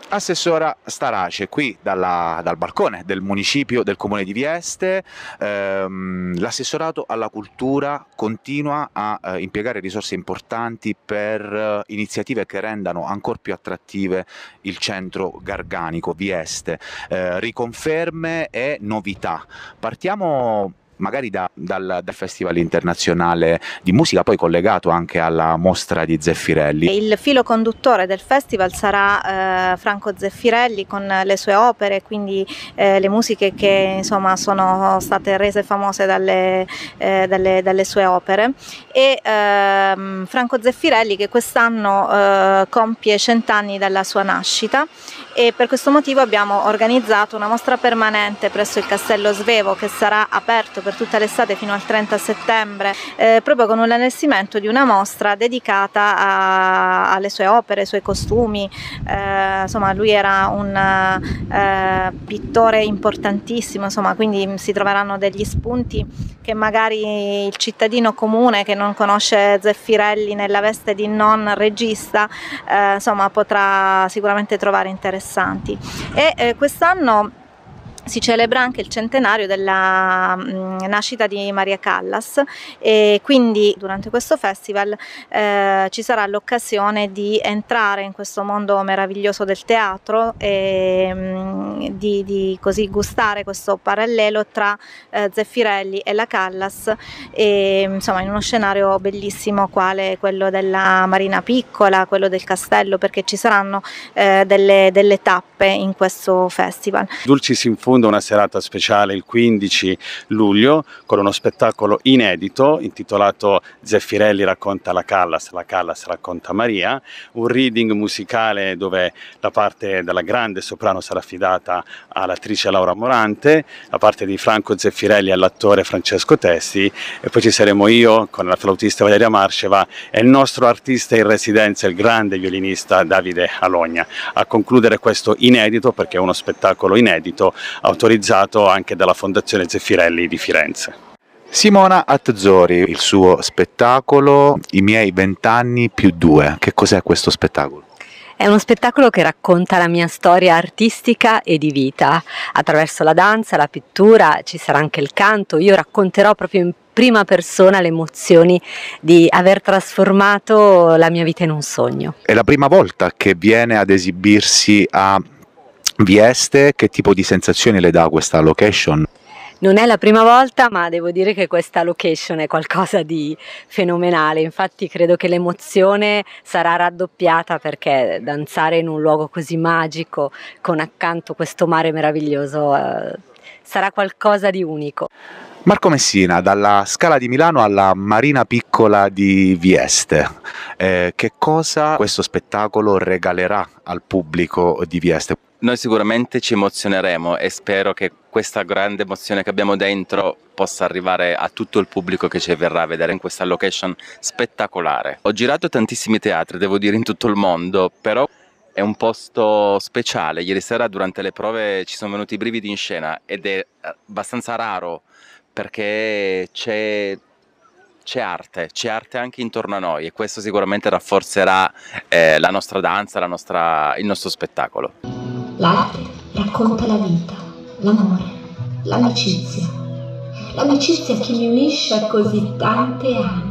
Assessora Starace, qui dal balcone del municipio, del comune di Vieste, l'assessorato alla cultura continua a impiegare risorse importanti per iniziative che rendano ancora più attrattive il centro garganico Vieste, riconferme e novità. Partiamo magari dal Festival Internazionale di Musica, poi collegato anche alla mostra di Zeffirelli. Il filo conduttore del festival sarà Franco Zeffirelli con le sue opere, quindi le musiche che insomma sono state rese famose dalle sue opere, e Franco Zeffirelli che quest'anno compie 100 anni dalla sua nascita, e per questo motivo abbiamo organizzato una mostra permanente presso il Castello Svevo che sarà aperto per tutta l'estate fino al 30 settembre, proprio con un allestimento di una mostra dedicata alle sue opere, ai suoi costumi. Insomma, lui era un pittore importantissimo, insomma, quindi si troveranno degli spunti che magari il cittadino comune che non conosce Zeffirelli nella veste di non regista insomma, potrà sicuramente trovare interessanti. E quest'anno si celebra anche il centenario della nascita di Maria Callas, e quindi durante questo festival ci sarà l'occasione di entrare in questo mondo meraviglioso del teatro e di così gustare questo parallelo tra Zeffirelli e la Callas, e, insomma, in uno scenario bellissimo quale quello della Marina Piccola, quello del castello, perché ci saranno delle tappe in questo festival. Dulcis in Fundo, una serata speciale il 15 luglio con uno spettacolo inedito intitolato Zeffirelli racconta la Callas racconta Maria, un reading musicale dove la parte della grande soprano sarà affidata all'attrice Laura Morante, la parte di Franco Zeffirelli all'attore Francesco Testi, e poi ci saremo io con la flautista Valeria Marceva e il nostro artista in residenza, il grande violinista Davide Alogna, a concludere questo inedito, perché è uno spettacolo inedito autorizzato anche dalla Fondazione Zeffirelli di Firenze. Simona Atzori, il suo spettacolo I miei 20 anni più 2, che cos'è questo spettacolo? È uno spettacolo che racconta la mia storia artistica e di vita, attraverso la danza, la pittura, ci sarà anche il canto. Io racconterò proprio in prima persona le emozioni di aver trasformato la mia vita in un sogno. È la prima volta che viene ad esibirsi a Vieste. Che tipo di sensazioni le dà questa location? Non è la prima volta, ma devo dire che questa location è qualcosa di fenomenale. Infatti credo che l'emozione sarà raddoppiata, perché danzare in un luogo così magico, con accanto questo mare meraviglioso, sarà qualcosa di unico. Marco Messina, dalla Scala di Milano alla Marina Piccola di Vieste, che cosa questo spettacolo regalerà al pubblico di Vieste? Noi sicuramente ci emozioneremo e spero che questa grande emozione che abbiamo dentro possa arrivare a tutto il pubblico che ci verrà a vedere in questa location spettacolare. Ho girato tantissimi teatri, devo dire, in tutto il mondo, però è un posto speciale. Ieri sera durante le prove ci sono venuti i brividi in scena ed è abbastanza raro, perché c'è arte anche intorno a noi, e questo sicuramente rafforzerà la nostra danza, il nostro spettacolo. L'arte racconta la vita, l'amore, l'amicizia che mi unisce a così tante anime.